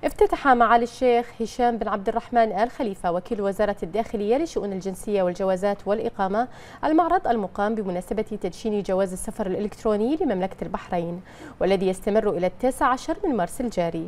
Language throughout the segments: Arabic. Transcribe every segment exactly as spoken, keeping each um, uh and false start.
افتتح معالي الشيخ هشام بن عبد الرحمن آل خليفة وكيل وزارة الداخلية لشؤون الجنسية والجوازات والإقامة المعرض المقام بمناسبة تدشين جواز السفر الإلكتروني لمملكة البحرين، والذي يستمر إلى التاسع عشر من مارس الجاري.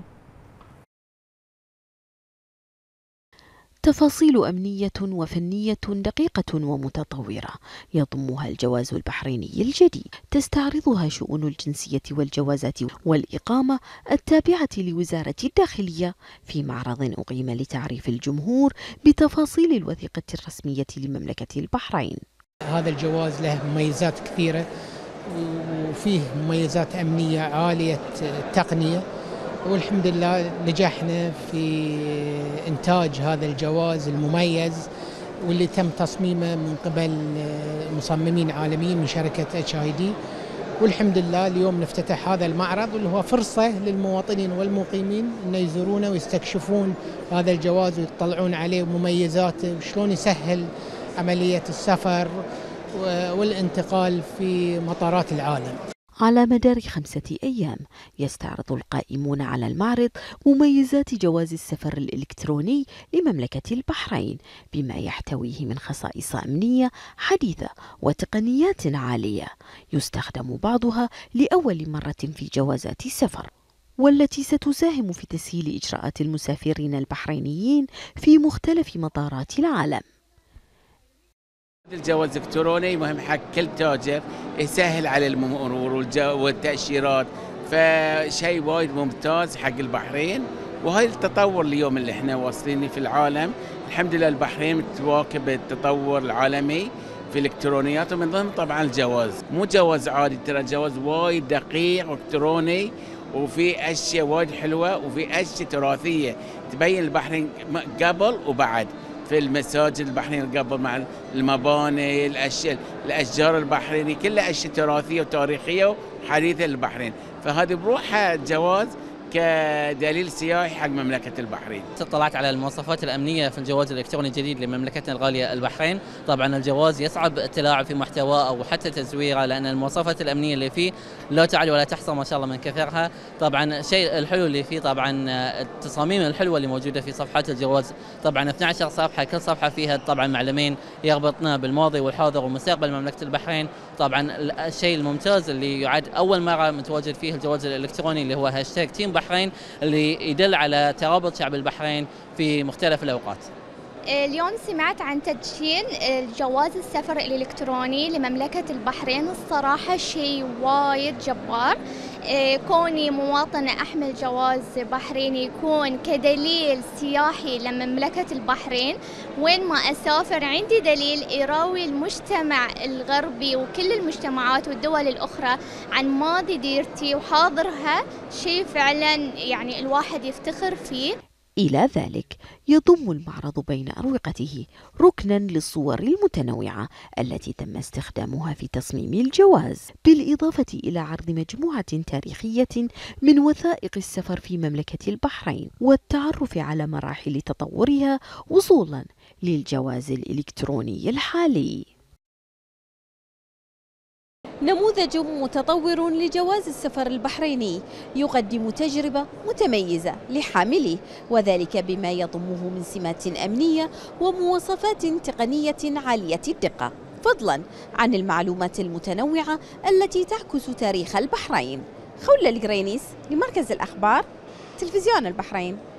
تفاصيل أمنية وفنية دقيقة ومتطورة يضمها الجواز البحريني الجديد، تستعرضها شؤون الجنسية والجوازات والإقامة التابعة لوزارة الداخلية في معرض أقيم لتعريف الجمهور بتفاصيل الوثيقة الرسمية لمملكة البحرين. هذا الجواز له مميزات كثيرة وفيه مميزات أمنية عالية التقنية، والحمد لله نجحنا في إنتاج هذا الجواز المميز واللي تم تصميمه من قبل مصممين عالميين من شركة اتش اي دي، والحمد لله اليوم نفتتح هذا المعرض واللي هو فرصة للمواطنين والمقيمين أن يزورونه ويستكشفون هذا الجواز ويطلعون عليه مميزاته وشلون يسهل عملية السفر والانتقال في مطارات العالم. على مدار خمسة أيام يستعرض القائمون على المعرض مميزات جواز السفر الإلكتروني لمملكة البحرين بما يحتويه من خصائص أمنية حديثة وتقنيات عالية يستخدم بعضها لأول مرة في جوازات السفر، والتي ستساهم في تسهيل إجراءات المسافرين البحرينيين في مختلف مطارات العالم. الجواز الإلكتروني مهم حق كل تاجر، يسهل على المرور والتأشيرات، فشيء وايد ممتاز حق البحرين. وهاي التطور اليوم اللي احنا واصلين في العالم، الحمد لله البحرين متواكب التطور العالمي في الإلكترونيات، ومن ضمن طبعا الجواز. مو جواز عادي، ترى جواز وايد دقيق والكتروني، وفي اشياء وايد حلوه وفي اشياء تراثيه تبين البحرين قبل وبعد، في المساجد البحرين قبل مع المباني، الاشياء الاشجار البحريني، كلها اشياء تراثيه وتاريخيه وحديثه للبحرين، فهذه بروحها جواز كدليل سياحي حق مملكة البحرين. اطلعت على المواصفات الأمنية في الجواز الإلكتروني الجديد لمملكتنا الغالية البحرين. طبعا الجواز يصعب التلاعب في محتواه أو حتى تزويره، لأن المواصفات الأمنية اللي فيه لا تعد ولا تحصى ما شاء الله من كثرها. طبعا الشيء الحلو اللي فيه طبعا التصاميم الحلوة اللي موجودة في صفحات الجواز، طبعا اثنتي عشرة صفحة، كل صفحة فيها طبعا معلمين يربطنا بالماضي والحاضر ومستقبل مملكة البحرين. طبعا الشيء الممتاز اللي يعد أول مرة متواجد فيه الجواز الإلكتروني اللي هو هاشتاج تيم بحرين، اللي يدل على ترابط شعب البحرين في مختلف الأوقات. اليوم سمعت عن تدشين جواز السفر الإلكتروني لمملكة البحرين، الصراحة شيء وايد جبار. كوني مواطنة أحمل جواز بحريني يكون كدليل سياحي لمملكة البحرين، وين ما أسافر عندي دليل يراوي المجتمع الغربي وكل المجتمعات والدول الأخرى عن ماضي ديرتي وحاضرها، شيء فعلا يعني الواحد يفتخر فيه. إلى ذلك يضم المعرض بين أروقته ركنا للصور المتنوعة التي تم استخدامها في تصميم الجواز، بالإضافة إلى عرض مجموعة تاريخية من وثائق السفر في مملكة البحرين والتعرف على مراحل تطورها وصولا للجواز الإلكتروني الحالي. نموذج متطور لجواز السفر البحريني يقدم تجربة متميزة لحامله، وذلك بما يضمه من سمات أمنية ومواصفات تقنية عالية الدقة، فضلا عن المعلومات المتنوعة التي تعكس تاريخ البحرين. خولة القرينيس لمركز الأخبار، تلفزيون البحرين.